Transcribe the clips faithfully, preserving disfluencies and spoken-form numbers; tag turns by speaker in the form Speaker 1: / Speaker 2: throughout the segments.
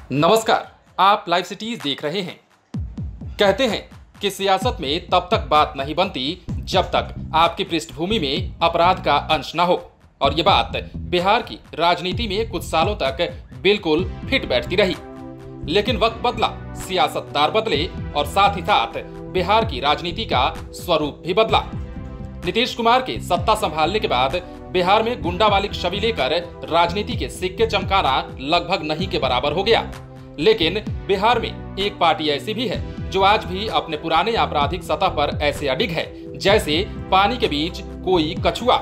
Speaker 1: नमस्कार, आप live cities देख रहे हैं। कहते हैं कि सियासत में तब तक बात नहीं बनती जब तक आपकी पृष्ठभूमि में अपराध का अंश न हो, और ये बात बिहार की राजनीति में कुछ सालों तक बिल्कुल फिट बैठती रही। लेकिन वक्त बदला, सियासतदार बदले और साथ ही साथ बिहार की राजनीति का स्वरूप भी बदला। नीतीश कुमार के सत्ता संभालने के बाद बिहार में गुंडा वाली छवि लेकर राजनीति के सिक्के चमकाना लगभग नहीं के बराबर हो गया। लेकिन बिहार में एक पार्टी ऐसी भी है जो आज भी अपने पुराने आपराधिक सतह पर ऐसे अडिग है जैसे पानी के बीच कोई कछुआ।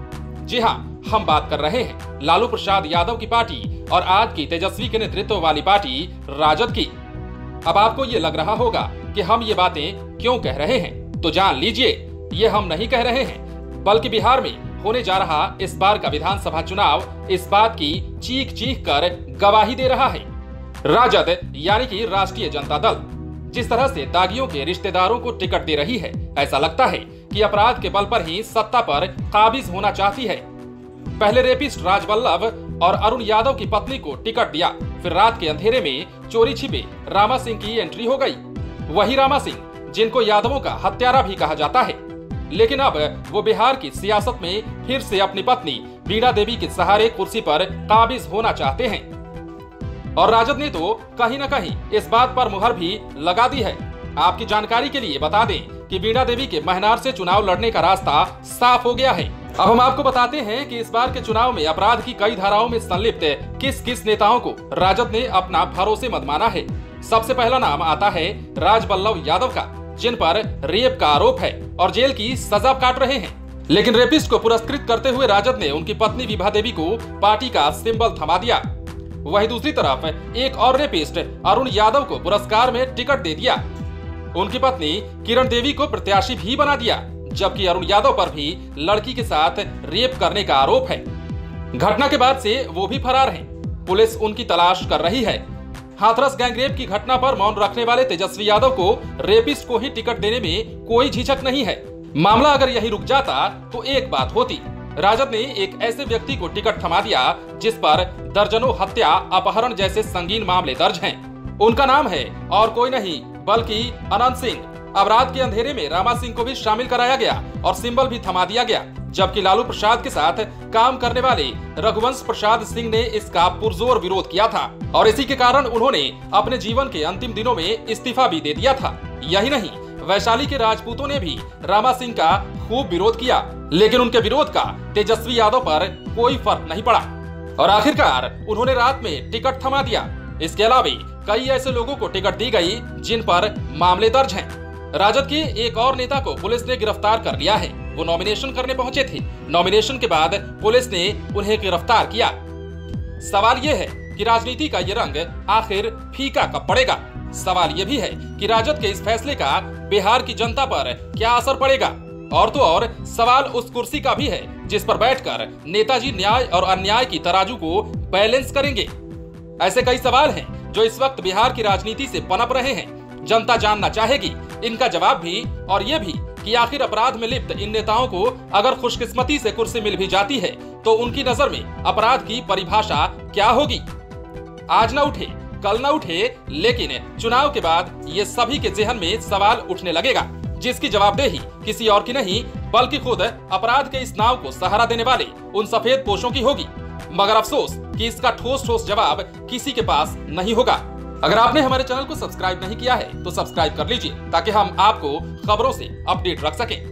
Speaker 1: जी हाँ, हम बात कर रहे हैं लालू प्रसाद यादव की पार्टी और आज की तेजस्वी के नेतृत्व वाली पार्टी राजद की। अब आपको ये लग रहा होगा कि हम ये बातें क्यों कह रहे हैं, तो जान लीजिए, ये हम नहीं कह रहे हैं, बल्कि बिहार में होने जा रहा इस बार का विधानसभा चुनाव इस बात की चीख चीख कर गवाही दे रहा है। राजद यानी कि राष्ट्रीय जनता दल जिस तरह से दागियों के रिश्तेदारों को टिकट दे रही है, ऐसा लगता है कि अपराध के बल पर ही सत्ता पर काबिज होना चाहती है। पहले रेपिस्ट राजबल्लभ और अरुण यादव की पत्नी को टिकट दिया, फिर रात के अंधेरे में चोरी छिपे रामा सिंह की एंट्री हो गई। वही रामा सिंह जिनको यादवों का हत्यारा भी कहा जाता है। लेकिन अब वो बिहार की सियासत में फिर से अपनी पत्नी वीणा देवी के सहारे कुर्सी पर काबिज होना चाहते हैं। और राजद ने तो कहीं न कहीं इस बात पर मुहर भी लगा दी है। आपकी जानकारी के लिए बता दें कि वीणा देवी के महनार से चुनाव लड़ने का रास्ता साफ हो गया है। अब हम आपको बताते हैं कि इस बार के चुनाव में अपराध की कई धाराओं में संलिप्त किस किस नेताओं को राजद ने अपना भरोसेमंद माना है। सबसे पहला नाम आता है राजबल्लभ यादव का, जिन पर रेप का आरोप है और जेल की सजा काट रहे हैं। लेकिन रेपिस्ट को पुरस्कृत करते हुए राजद ने उनकी पत्नी विभा देवी को पार्टी का सिंबल थमा दिया। वहीं दूसरी तरफ एक और रेपिस्ट अरुण यादव को पुरस्कार में टिकट दे दिया। उनकी पत्नी किरण देवी को प्रत्याशी भी बना दिया, जबकि अरुण यादव पर भी लड़की के साथ रेप करने का आरोप है। घटना के बाद से वो भी फरार हैं। पुलिस उनकी तलाश कर रही है। हाथरस गैंगरेप की घटना पर मौन रखने वाले तेजस्वी यादव को रेपिस्ट को ही टिकट देने में कोई झिझक नहीं है। मामला अगर यही रुक जाता तो एक बात होती, राजद ने एक ऐसे व्यक्ति को टिकट थमा दिया जिस पर दर्जनों हत्या, अपहरण जैसे संगीन मामले दर्ज हैं। उनका नाम है और कोई नहीं बल्कि अनंत सिंह। अब रात के अंधेरे में रामा सिंह को भी शामिल कराया गया और सिंबल भी थमा दिया गया, जबकि लालू प्रसाद के साथ काम करने वाले रघुवंश प्रसाद सिंह ने इसका पुरजोर विरोध किया था और इसी के कारण उन्होंने अपने जीवन के अंतिम दिनों में इस्तीफा भी दे दिया था। यही नहीं, वैशाली के राजपूतों ने भी रामा सिंह का खूब विरोध किया, लेकिन उनके विरोध का तेजस्वी यादव पर कोई फर्क नहीं पड़ा और आखिरकार उन्होंने रात में टिकट थमा दिया। इसके अलावा कई ऐसे लोगों को टिकट दी गई जिन पर मामले दर्ज हैं। राजद के एक और नेता को पुलिस ने गिरफ्तार कर लिया है। वो नॉमिनेशन करने पहुंचे थे। नॉमिनेशन के बाद पुलिस ने उन्हें गिरफ्तार किया। सवाल ये है कि राजनीति का ये रंग आखिर फीका कब पड़ेगा। सवाल ये भी है कि राजद के इस फैसले का बिहार की जनता पर क्या असर पड़ेगा। और तो और सवाल उस कुर्सी का भी है जिस पर बैठकर नेताजी न्याय और अन्याय की तराजू को बैलेंस करेंगे। ऐसे कई सवाल हैं जो इस वक्त बिहार की राजनीति से पनप रहे हैं। जनता जानना चाहेगी इनका जवाब भी, और ये भी कि आखिर अपराध में लिप्त इन नेताओं को अगर खुशकिस्मती से कुर्सी मिल भी जाती है तो उनकी नजर में अपराध की परिभाषा क्या होगी। आज न उठे कल न उठे, लेकिन चुनाव के बाद ये सभी के जेहन में सवाल उठने लगेगा, जिसकी जवाबदेही किसी और की नहीं बल्कि खुद अपराध के इस नाव को सहारा देने वाले उन सफेद पोशों की होगी। मगर अफसोस कि इसका ठोस ठोस जवाब किसी के पास नहीं होगा। अगर आपने हमारे चैनल को सब्सक्राइब नहीं किया है तो सब्सक्राइब कर लीजिए ताकि हम आपको खबरों से अपडेट रख सकें।